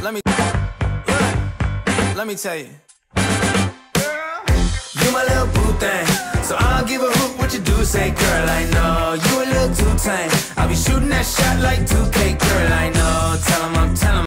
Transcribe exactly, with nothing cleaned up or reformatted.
Let me, let me tell you. You my little boo thing, so I'll give a hoot what you do. Say, girl, I know you a little too tame. I'll be shooting that shot like two K, girl, I know. Tell 'em I'm telling